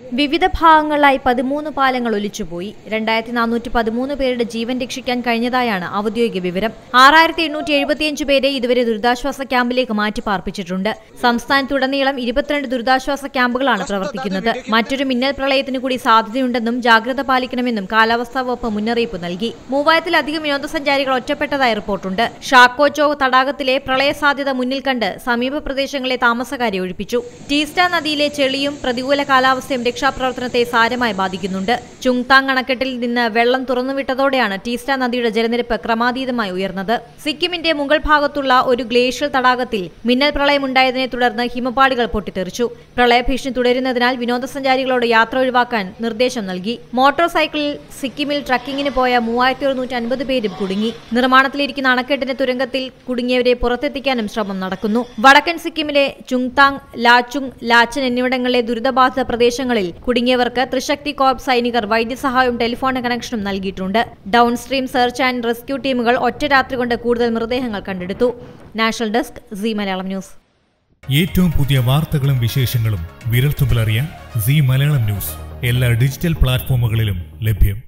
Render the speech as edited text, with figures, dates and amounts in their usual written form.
വിവിധ ഭാഗങ്ങളിലായി 13 പാലങ്ങൾ ഒലിച്ചുപോയി. 2413 പേരുടെ ജീവൻ രക്ഷിക്കാൻ കഴിഞ്ഞതായാണ് ഔദ്യോഗിക വിവരം. 6875 പേരെ ഇതുവരെ ദുരിതാശ്വാസ ക്യാമ്പിലേക്ക് മാറ്റിപ്പാർപ്പിച്ചിട്ടുണ്ട്. സംസ്ഥാനത്തുടനീളം 22 ദുരിതാശ്വാസ ക്യാമ്പുകളാണ് പ്രവർത്തിക്കുന്നത്. മറ്റൊരു മിന്നൽ പ്രളയത്തിനു കൂടി സാധ്യതയുണ്ടെന്നും ജാഗ്രത പാലിക്കണമെന്നും കാലാവസ്ഥാ വകുപ്പ് മുന്നറിയിപ്പ് നൽകി. 3000-ലധികം വിനോദസഞ്ചാരികൾ ഒറ്റപ്പെട്ടതായി റിപ്പോർട്ടുണ്ട്. ഷാക്കോച്ചോ തടാകത്തിലെ പ്രളയ സാധ്യത മുന്നിൽ കണ്ട് സമീപ പ്രദേശങ്ങളെ താമസക്കാരെ ഒഴിപ്പിച്ചു. ടീസ്റ്റ നദിയിലെ ചെളിയും പ്രതികൂല കാലാവസ്ഥയും രക്ഷാപ്രവർത്തനത്തെ സാരമായി ബാധിക്കുന്നുണ്ട്. ചുങ്താങ് അണക്കെട്ടിൽ നിന്ന് വെള്ളം തുറന്നുവിട്ടതോടെയാണ് ടീസ്റ്റ നദിയുടെ ജലനിരപ്പ് ക്രമാതീതമായി ഉയർന്നത്. സിക്കിമിന്റെ മുകൾ ഭാഗത്തുള്ള ഒരു ഗ്ലേഷ്യൽ തടാകത്തിൽ മിന്നൽ പ്രളയമുണ്ടായതിനെ തുടർന്ന് ഹിമപാടികൾ പൊട്ടിത്തെറിച്ചു. പ്രളയഭീഷണി തുടരുന്നതിനാൽ വിനോദസഞ്ചാരികളോട് യാത്ര ഒഴിവാക്കാൻ നിർദ്ദേശം നൽകി. മോട്ടോർ സൈക്കിളിൽ സിക്കിമിൽ ട്രക്കിങ്ങിന് പോയ 3150 പേരും കുടുങ്ങി. നിർമ്മാണത്തിലിരിക്കുന്ന അണക്കെട്ടിന്റെ തുരങ്കത്തിൽ കുടുങ്ങിയവരെ പുറത്തെത്തിക്കാനും ശ്രമം നടക്കുന്നു. വടക്കൻ സിക്കിമിലെ ചുങ്താങ്, ലാച്ചുങ്, ലാച്ചൻ എന്നിവിടങ്ങളിലെ ദുരിതബാധിത പ്രദേശങ്ങളിൽ കുടുങ്ങിയവർക്ക് ത്രിശക്തി കോർപ്പ് സൈനികർ വൈദ്യസഹായവും ടെലിഫോൺ കണക്ഷനും നൽകിയിട്ടുണ്ട്. ഡൌൺസ്ട്രീം സെർച്ച് ആൻഡ് റെസ്ക്യൂ ടീമുകൾ ഒറ്റ രാത്രി കൊണ്ട് കൂടുതൽ മൃതദേഹങ്ങൾ കണ്ടെടുത്തു. National desk, C Malayalam news. ഏറ്റവും പുതിയ വാർത്തകളും വിശേഷങ്ങളും വിരൽത്തുമ്പിലറിയാൻ സി മലയാളം ന്യൂസ് എല്ലാ ഡിജിറ്റൽ പ്ലാറ്റ്ഫോമുകളിലും ലഭ്യം.